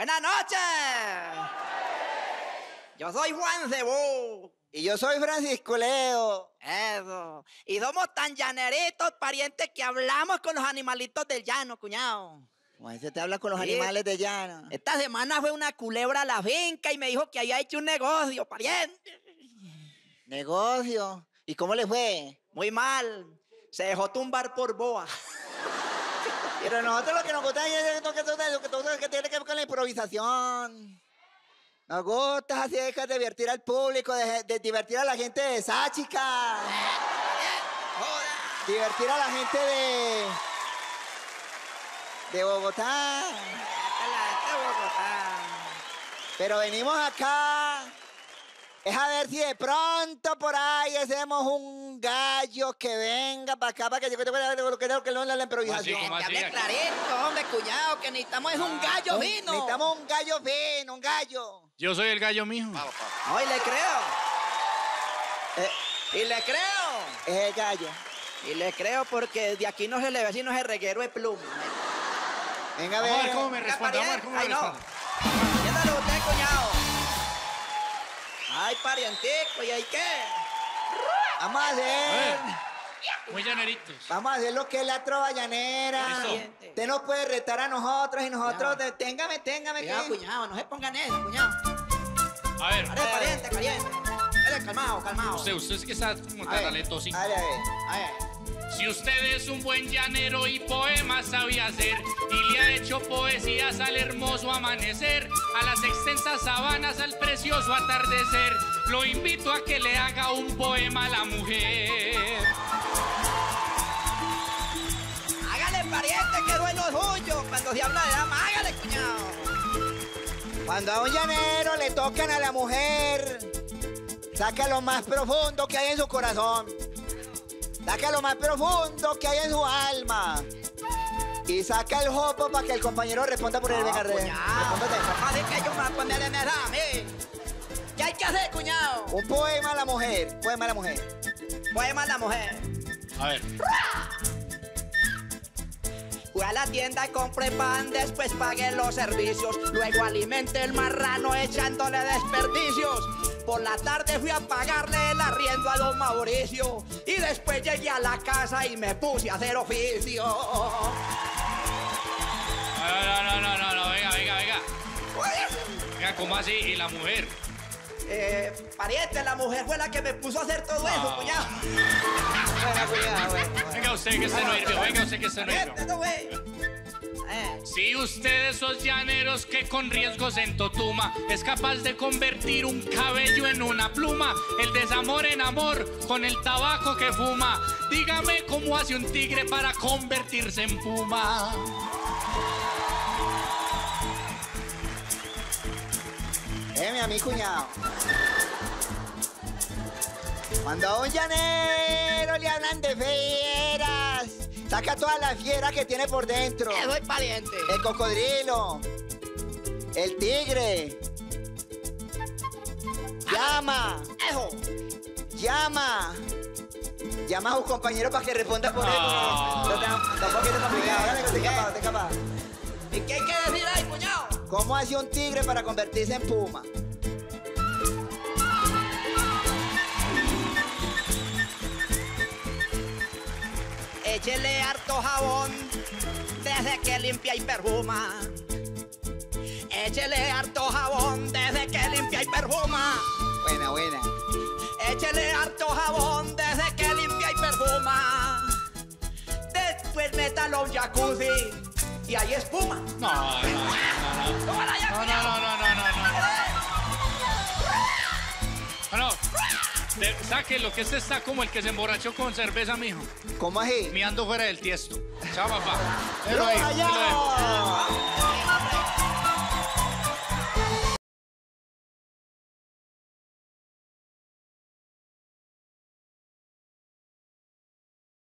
Buenas noches. Yo soy Juan Cebú. Y yo soy Francisco Leo. Eso. Y somos tan llaneritos, parientes, que hablamos con los animalitos del llano, cuñado. ¿Cómo se te habla con los Sí. animales de llano? Esta semana fue una culebra a la finca y me dijo que había hecho un negocio, pariente. Negocio. ¿Y cómo le fue? Muy mal. Se dejó tumbar por boa. Pero nosotros lo que nos gusta es lo que tiene que ver con la improvisación. Nos gusta así de divertir al público, de divertir a la gente de Sáchica. Divertir a la gente de Bogotá. Pero venimos acá es a ver si de pronto por ahí hacemos un gallo que venga para acá para que que no la improvisación. ¿Cómo así? Que hable clarito, hombre, cuñado, que necesitamos es un gallo fino. Necesitamos un gallo fino, un gallo. Yo soy el gallo mijo. No, y le creo. Y le creo. Es el gallo. Y le creo porque de aquí no se le ve sino ese reguero de pluma. Venga, a Vamos a ver ver. cómo me responde, vamos a ver cómo me Ay, no. responde. Entiéndalo usted, cuñado. Ay, parientico, ¿y ahí qué? Vamos a hacer. Muy llaneritos. Vamos a hacer lo que es la trova llanera. Listo. Usted nos puede retar a nosotros y nosotros. Cuñado. Téngame. Cuidado, cuñado, no se pongan eso, cuñado. A ver, Pariente. Dale, calmado. usted es que está como A ver, talentoso. a ver. A ver. Si usted es un buen llanero y poemas sabía hacer y le ha hecho poesías al hermoso amanecer, a las extensas sabanas, al precioso atardecer, lo invito a que le haga un poema a la mujer. Hágale, pariente, que duelo suyo. Cuando se habla de dama, hágale, cuñado. Cuando a un llanero le tocan a la mujer, saca lo más profundo que hay en su corazón. Saca lo más profundo que hay en su alma. Y saca el jopo para que el compañero responda por él. Venga, respóndete. Así que yo me voy a poner en esa, ¿qué hay que hacer, cuñado? Un poema a la mujer. Poema a la mujer. Poema a la mujer. A ver. Fui a la tienda y compré pan, después pagué los servicios, luego alimenté el marrano echándole desperdicios. Por la tarde fui a pagarle el arriendo a don Mauricio y después llegué a la casa y me puse a hacer oficio. No, venga. Venga, ¿cómo así? ¿Y la mujer? Pariente, la mujer fue la que me puso a hacer todo eso, cuñado. Venga usted que se no hirvió, Pariente, no, güey. Si usted de esos llaneros que con riesgos en Totuma es capaz de convertir un cabello en una pluma, el desamor en amor con el tabaco que fuma, dígame cómo hace un tigre para convertirse en puma. A mi cuñado. Cuando a un llanero le hablan de fieras, saca toda la fiera que tiene por dentro. Soy pariente. El cocodrilo, el tigre. Llama. Eso. Llama a sus compañeros para que responda por él. Tampoco es complicado. Dale, te capaz. ¿Y qué hay que decir ahí, cuñado? ¿Cómo hace un tigre para convertirse en puma? Échele harto jabón desde que limpia y perfuma. Échele harto jabón desde que limpia y perfuma. Buena. Échele harto jabón desde que limpia y perfuma. Después métalo a un jacuzzi y hay espuma. No. ¡Tómala ya, cuñado! Saque lo que este está como el que se emborrachó con cerveza, mijo. ¿Cómo así? Miando fuera del tiesto. Chao, papá. ¡Allá!